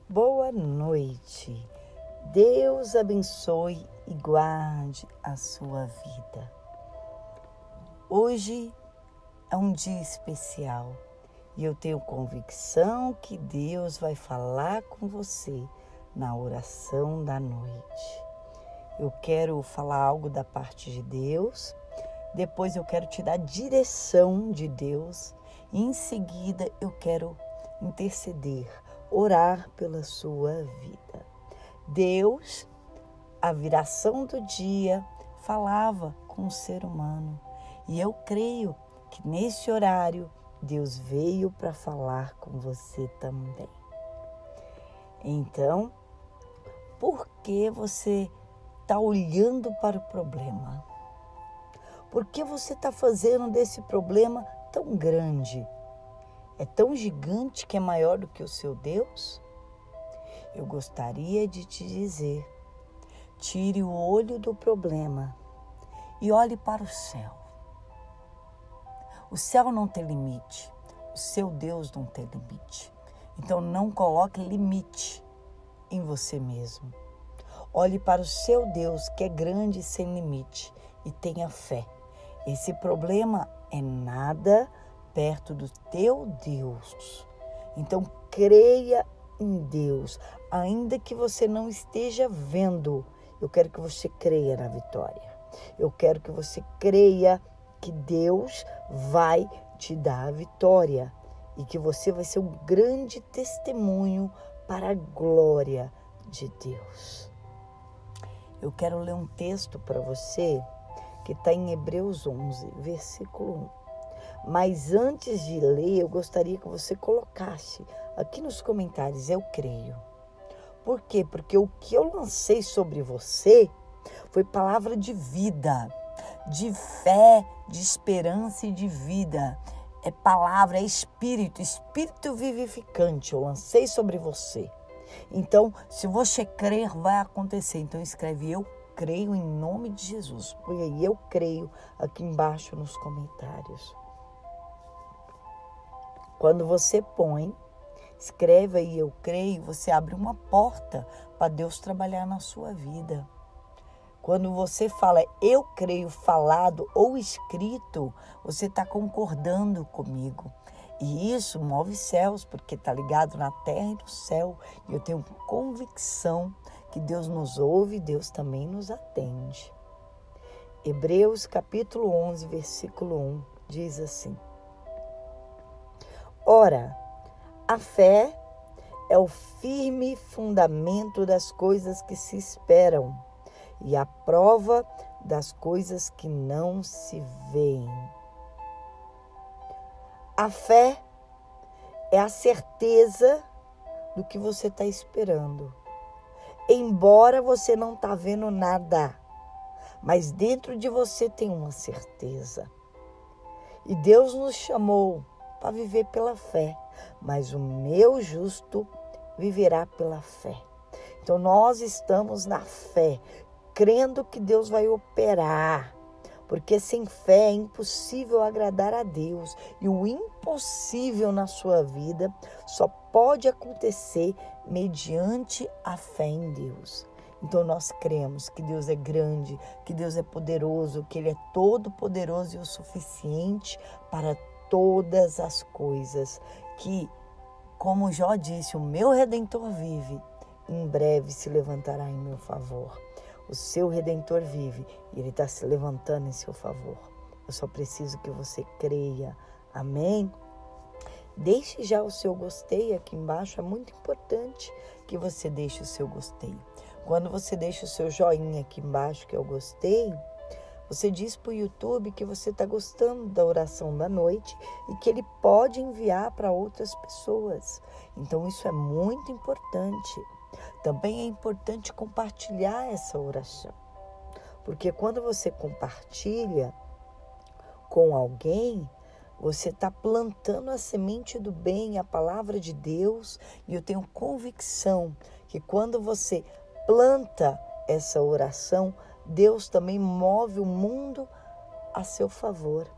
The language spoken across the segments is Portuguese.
Boa noite. Deus abençoe e guarde a sua vida. Hoje é um dia especial e eu tenho convicção que Deus vai falar com você na oração da noite. Eu quero falar algo da parte de Deus, depois eu quero te dar direção de Deus e em seguida eu quero interceder, orar pela sua vida. Deus, a viração do dia, falava com o ser humano. E eu creio que nesse horário Deus veio para falar com você também. Então, por que você está olhando para o problema? Por que você está fazendo desse problema tão grande? É tão gigante que é maior do que o seu Deus? Eu gostaria de te dizer, tire o olho do problema e olhe para o céu. O céu não tem limite, o seu Deus não tem limite. Então não coloque limite em você mesmo. Olhe para o seu Deus que é grande e sem limite e tenha fé. Esse problema é nada perto do teu Deus. Então creia em Deus, ainda que você não esteja vendo. Eu quero que você creia na vitória. Eu quero que você creia que Deus vai te dar a vitória e que você vai ser um grande testemunho para a glória de Deus. Eu quero ler um texto para você que está em Hebreus 11, versículo 1. Mas antes de ler, eu gostaria que você colocasse aqui nos comentários, eu creio. Por quê? Porque o que eu lancei sobre você foi palavra de vida, de fé, de esperança e de vida. É palavra, é espírito vivificante. Eu lancei sobre você. Então, se você crer, vai acontecer. Então, escreve eu creio em nome de Jesus. Põe aí, eu creio, aqui embaixo nos comentários. Quando você põe, escreve aí, eu creio, você abre uma porta para Deus trabalhar na sua vida. Quando você fala, eu creio, falado ou escrito, você está concordando comigo. E isso move céus, porque está ligado na terra e no céu. E eu tenho convicção que Deus nos ouve e Deus também nos atende. Hebreus capítulo 11, versículo 1, diz assim. Ora, a fé é o firme fundamento das coisas que se esperam e a prova das coisas que não se veem. A fé é a certeza do que você está esperando. Embora você não está vendo nada, mas dentro de você tem uma certeza. E Deus nos chamou para viver pela fé, mas o meu justo viverá pela fé. Então nós estamos na fé, crendo que Deus vai operar, porque sem fé é impossível agradar a Deus. E o impossível na sua vida só pode acontecer mediante a fé em Deus. Então nós cremos que Deus é grande, que Deus é poderoso, que Ele é todo poderoso e o suficiente para todas as coisas, que, como Jó disse, o meu Redentor vive, em breve se levantará em meu favor. O seu Redentor vive e Ele está se levantando em seu favor. Eu só preciso que você creia. Amém? Deixe já o seu gostei aqui embaixo. É muito importante que você deixe o seu gostei. Quando você deixa o seu joinha aqui embaixo, que é o gostei, você diz para o YouTube que você está gostando da oração da noite e que ele pode enviar para outras pessoas. Então isso é muito importante. Também é importante compartilhar essa oração. Porque quando você compartilha com alguém, você está plantando a semente do bem, a palavra de Deus. E eu tenho convicção que quando você planta essa oração, Deus também move o mundo a seu favor.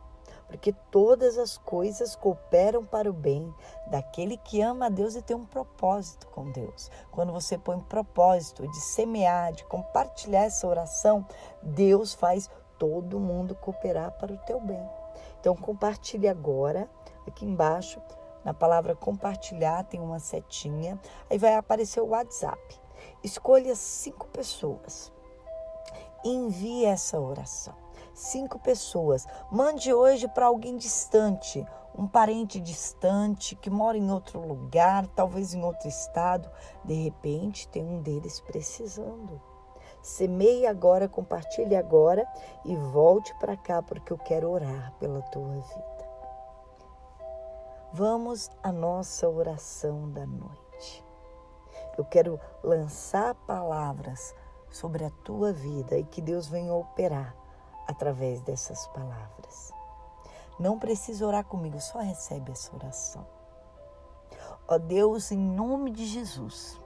porque todas as coisas cooperam para o bem daquele que ama a Deus e tem um propósito com Deus. Quando você põe um propósito de semear, de compartilhar essa oração, Deus faz todo mundo cooperar para o teu bem. Então compartilhe agora, aqui embaixo, na palavra compartilhar tem uma setinha, aí vai aparecer o WhatsApp. Escolha 5 pessoas. Envie essa oração. 5 pessoas. Mande hoje para alguém distante, um parente distante que mora em outro lugar, talvez em outro estado. De repente, tem um deles precisando. Semeie agora, compartilhe agora e volte para cá, porque eu quero orar pela tua vida. Vamos à nossa oração da noite. Eu quero lançar palavras sobre a tua vida e que Deus venha operar através dessas palavras. Não precisa orar comigo, só recebe essa oração. Ó Deus, em nome de Jesus,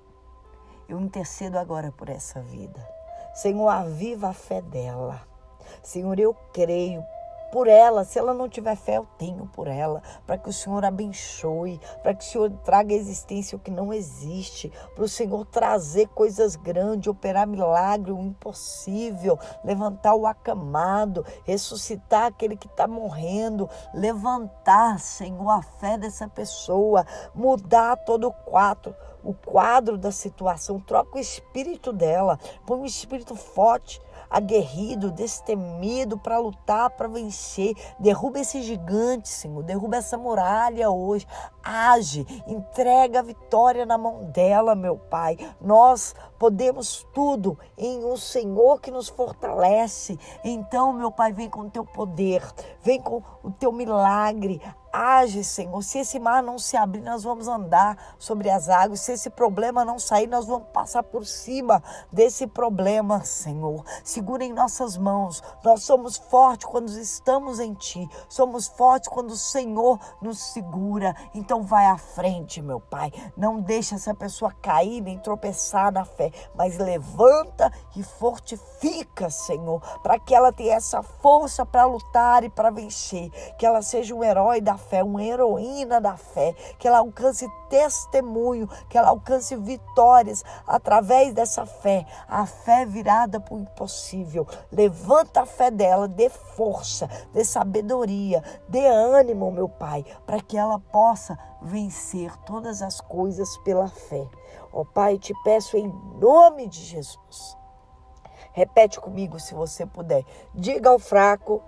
eu intercedo agora por essa vida. Senhor, aviva a fé dela. Senhor, eu creio por ela. Se ela não tiver fé, eu tenho por ela. Para que o Senhor abençoe, para que o Senhor traga à existência o que não existe. Para o Senhor trazer coisas grandes, operar milagre, o impossível. Levantar o acamado, ressuscitar aquele que está morrendo. Levantar, Senhor, a fé dessa pessoa. Mudar todo o quadro da situação. Troca o espírito dela. Põe um espírito forte, aguerrido, destemido para lutar, para vencer. Derruba esse gigante, Senhor. Derruba essa muralha hoje. Age, entrega a vitória na mão dela, meu Pai. Nós podemos tudo em um Senhor que nos fortalece. Então, meu Pai, vem com o teu poder, vem com o teu milagre. Age, Senhor. Se esse mar não se abrir, nós vamos andar sobre as águas. Se esse problema não sair, nós vamos passar por cima desse problema, Senhor. Segura em nossas mãos. Nós somos fortes quando estamos em Ti. Somos fortes quando o Senhor nos segura. Então vai à frente, meu Pai. Não deixa essa pessoa cair nem tropeçar na fé, mas levanta e fortifica, Senhor, para que ela tenha essa força para lutar e para vencer. Que ela seja um herói da fé, uma heroína da fé, que ela alcance testemunho, que ela alcance vitórias através dessa fé, a fé virada para o impossível. Levanta a fé dela, dê força, dê sabedoria, dê ânimo, meu Pai, para que ela possa vencer todas as coisas pela fé. Ó Pai, te peço em nome de Jesus. Repete comigo se você puder. Diga ao fraco,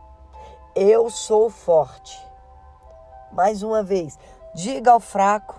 eu sou forte. Mais uma vez, diga ao fraco,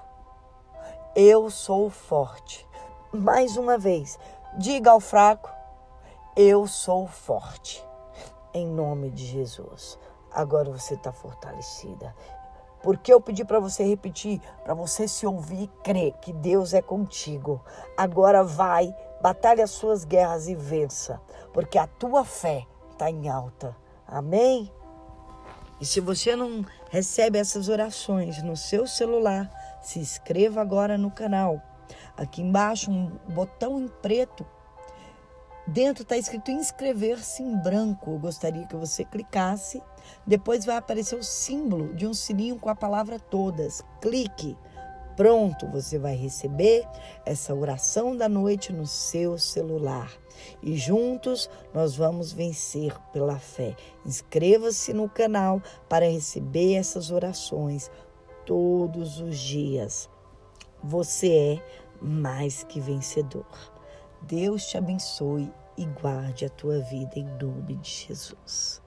eu sou forte. Mais uma vez, diga ao fraco, eu sou forte. Em nome de Jesus. Agora você está fortalecida. Porque eu pedi para você repetir, para você se ouvir e crer que Deus é contigo. Agora vai, batalhe as suas guerras e vença, porque a tua fé está em alta. Amém? E se você não recebe essas orações no seu celular, se inscreva agora no canal. Aqui embaixo um botão em preto. Dentro está escrito inscrever-se em branco. Eu gostaria que você clicasse. Depois vai aparecer o símbolo de um sininho com a palavra todas. Clique. Pronto, você vai receber essa oração da noite no seu celular. E juntos nós vamos vencer pela fé. Inscreva-se no canal para receber essas orações todos os dias. Você é mais que vencedor. Deus te abençoe e guarde a tua vida em nome de Jesus.